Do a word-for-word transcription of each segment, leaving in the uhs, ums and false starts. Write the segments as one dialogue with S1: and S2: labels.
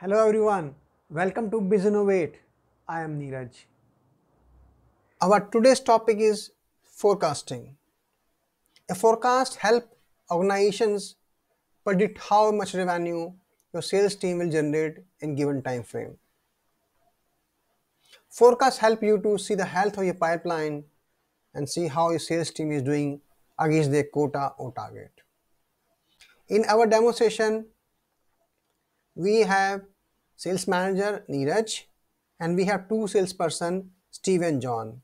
S1: Hello everyone, welcome to Biz Innovate. I am Neeraj. Our today's topic is forecasting. A forecast helps organizations predict how much revenue your sales team will generate in given time frame. Forecasts help you to see the health of your pipeline and see how your sales team is doing against their quota or target. In our demo session, we have sales manager Neeraj and we have two salesperson Steve and John.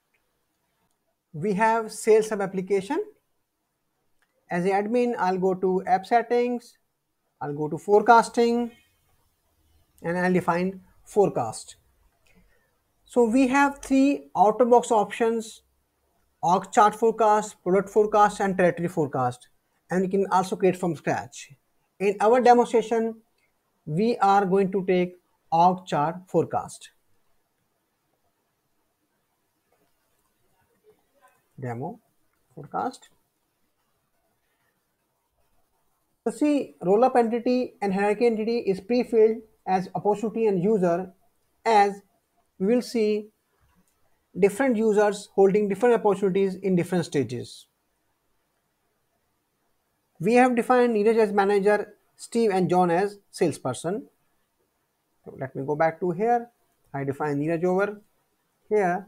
S1: We have sales hub application. As an admin, I'll go to app settings, I'll go to forecasting, and I'll define forecast. So we have three out of box options: org chart forecast, product forecast, and territory forecast. And we can also create from scratch. In our demonstration, we are going to take org chart forecast. Demo forecast. So see, roll-up entity and hierarchy entity is pre-filled as opportunity and user, as we will see different users holding different opportunities in different stages. We have defined Neeraj as manager, Steve and John as salesperson. So let me go back to here. I define Neeraj over here.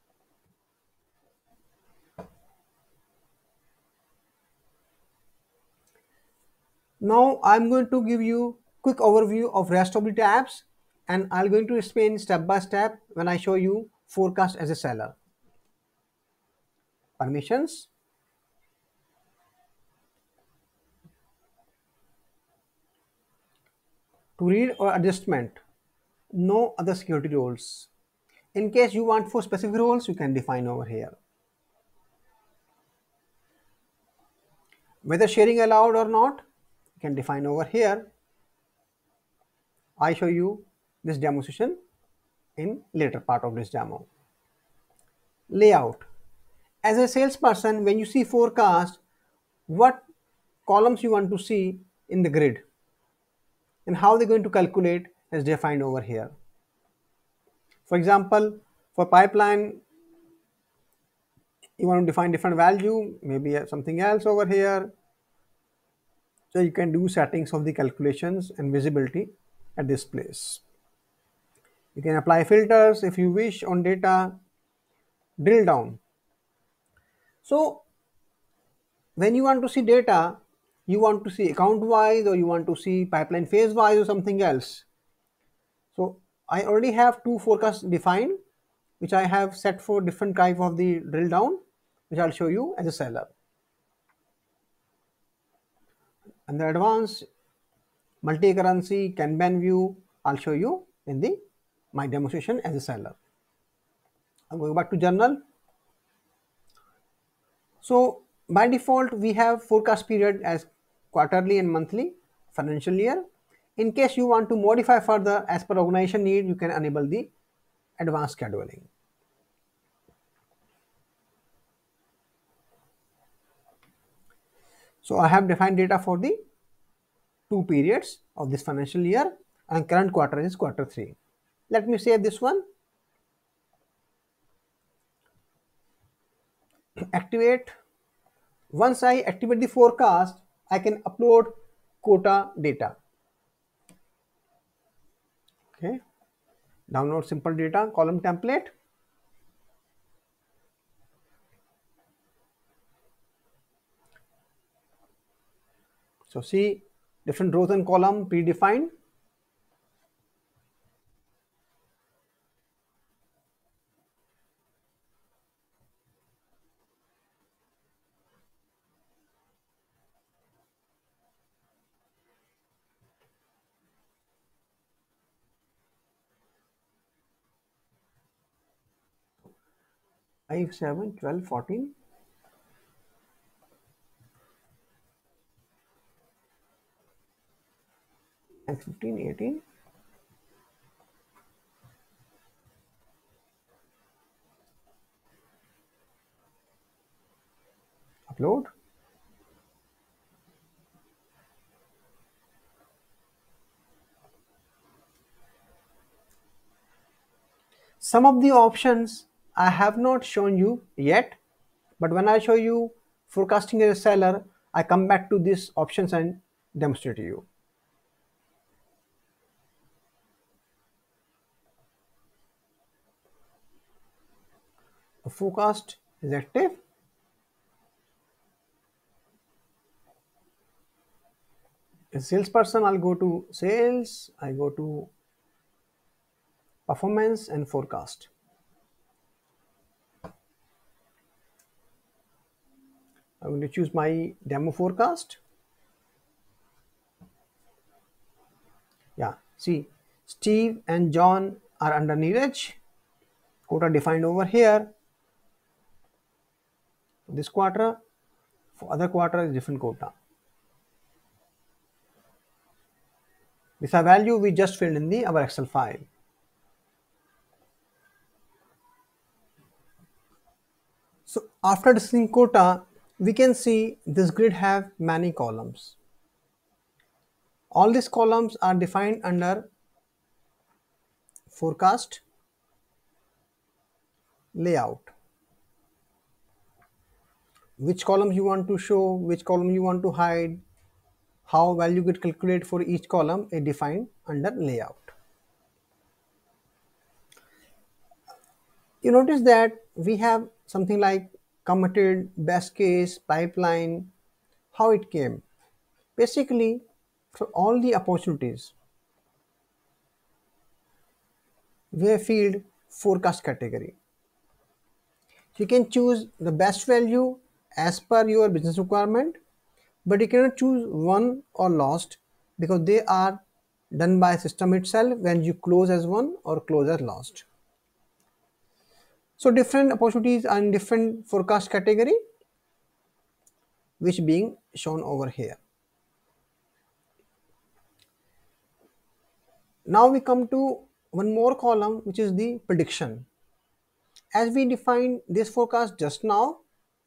S1: Now I'm going to give you quick overview of rest of the tabs, and I'm going to explain step by step when I show you forecast as a seller. Permissions. To read or adjustment, no other security roles. In case you want for specific roles, you can define over here. Whether sharing allowed or not, you can define over here. I show you this demonstration in later part of this demo. Layout. As a salesperson, when you see forecast, what columns you want to see in the grid and how they're going to calculate is defined over here. For example, for pipeline, you want to define different value, maybe something else over here. So you can do settings of the calculations and visibility at this place. You can apply filters if you wish on data, drill down. So when you want to see data, you want to see account wise or you want to see pipeline phase wise or something else. So I already have two forecasts defined, which I have set for different type of the drill down, which I'll show you as a seller. And the advanced multi-currency Kanban view, I'll show you in the my demonstration as a seller. I'm going back to journal. So by default, we have forecast period as quarterly and monthly financial year. In case you want to modify further as per organization need, you can enable the advanced scheduling. So I have defined data for the two periods of this financial year, and current quarter is quarter three. Let me save this one. Activate. Once I activate the forecast, I can upload quota data. Okay. Download simple data column template. So see, different rows and column predefined. five, seven, twelve, fourteen. And fifteen, eighteen. Upload. Some of the options I have not shown you yet, but when I show you forecasting as a seller, I come back to these options and demonstrate to you. The forecast is active. As salesperson, I'll go to sales, I go to performance and forecast. I'm going to choose my demo forecast. Yeah, see, Steve and John are under Neeraj. Quota defined over here. This quarter, for other quarter is different quota. This is a value we just filled in the our Excel file. So after discussing quota, we can see this grid have many columns. All these columns are defined under forecast, layout. Which column you want to show, which column you want to hide, how value get calculated for each column is defined under layout. You notice that we have something like committed, best case, pipeline, how it came. Basically, for all the opportunities, we have filled forecast category. You can choose the best value as per your business requirement, but you cannot choose won or lost because they are done by system itself when you close as won or close as lost. So different opportunities are in different forecast category, which being shown over here. Now we come to one more column, which is the prediction. As we defined this forecast just now,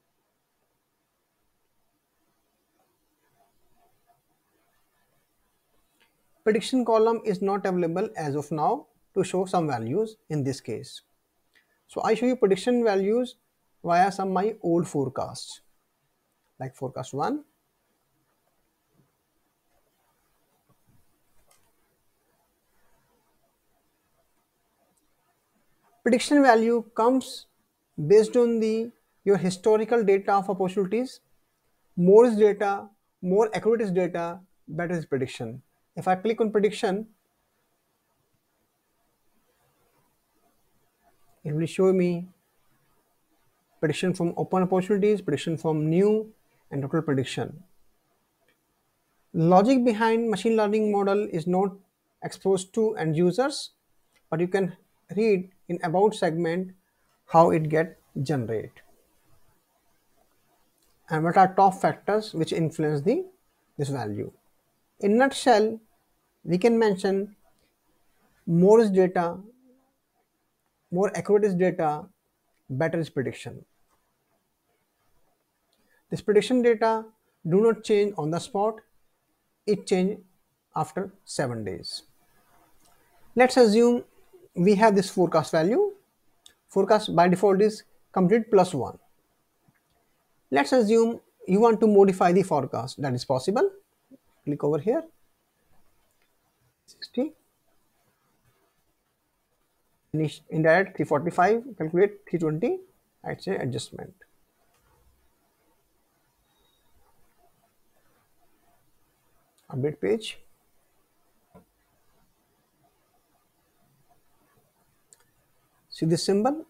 S1: prediction column is not available as of now to show some values in this case. So I show you prediction values via some my old forecasts, like forecast one. Prediction value comes based on the your historical data of opportunities. More is data, more accurate is data, better is prediction. If I click on prediction, it will show me prediction from open opportunities, prediction from new, and total prediction. Logic behind machine learning model is not exposed to end users, but you can read in about segment how it get generate and what are top factors which influence the this value. In nutshell, we can mention more is data, more accurate is data, better is prediction. This prediction data do not change on the spot, it change after seven days. Let's assume we have this forecast value. Forecast by default is complete plus one. Let's assume you want to modify the forecast. That is possible. Click over here. sixty. Indirect three forty-five. Calculate three twenty. I'd say adjustment. Update page. See this symbol?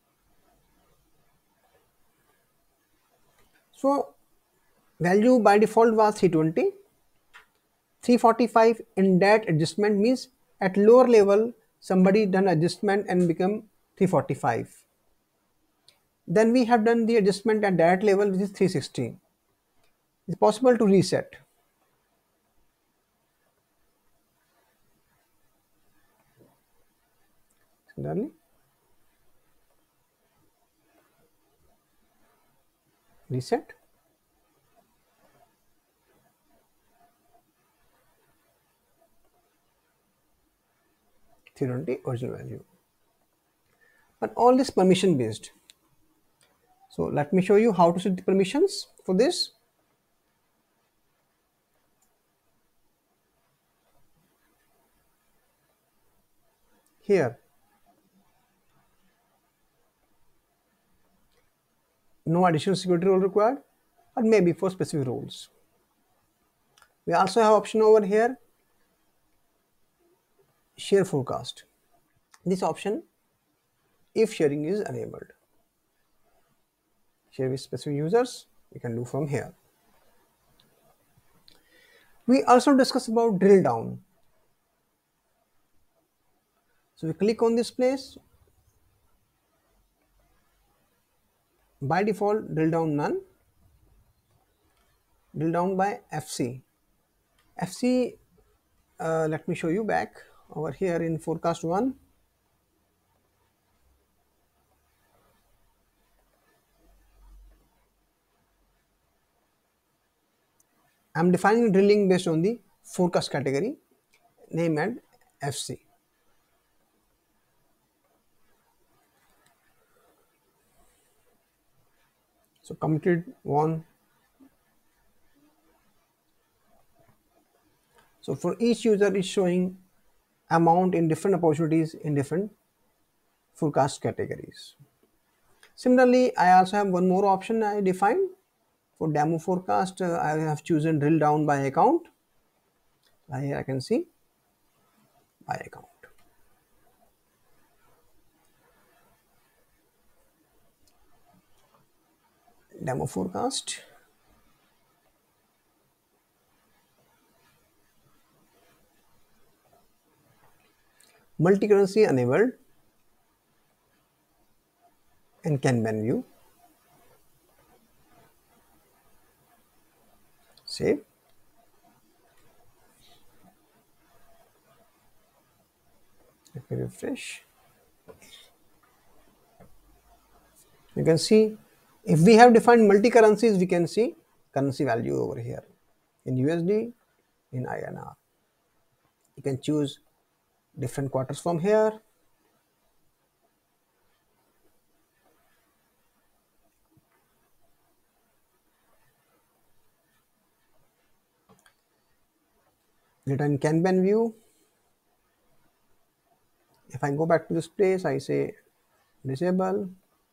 S1: So value by default was three twenty. three forty-five in that adjustment means at lower level somebody done adjustment and become three forty-five. Then we have done the adjustment at that level which is three sixty. It's possible to reset. Similarly, reset. three twenty original value. but all this permission based. So let me show you how to set the permissions for this. Here, no additional security role required, or maybe for specific roles. We also have option over here, share forecast. This option, if sharing is enabled, share with specific users, we can do from here. We also discuss about drill down. So we click on this place. By default, drill down none. Drill down by F C. F C, uh, let me show you back over here in forecast one. I'm defining drilling based on the forecast category, name and F C. So committed one. So for each user is showing amount in different opportunities in different forecast categories. Similarly, I also have one more option I defined for demo forecast. Uh, I have chosen drill down by account. Here I can see by account. Demo forecast. Multi-currency enabled and Kanban view. Save. Let me refresh. You can see if we have defined multi-currencies, we can see currency value over here in U S D, in I N R. You can choose different quarters from here. Data in Kanban view. If I go back to this place, I say disable.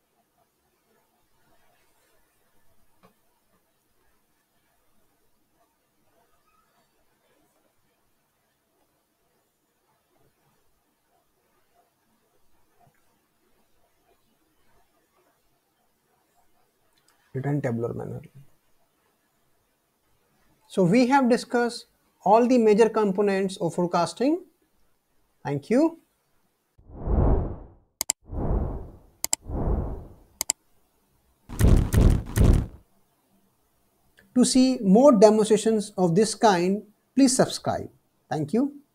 S1: Return tabular manually. So we have discussed all the major components of forecasting. Thank you. To see more demonstrations of this kind, please subscribe. Thank you.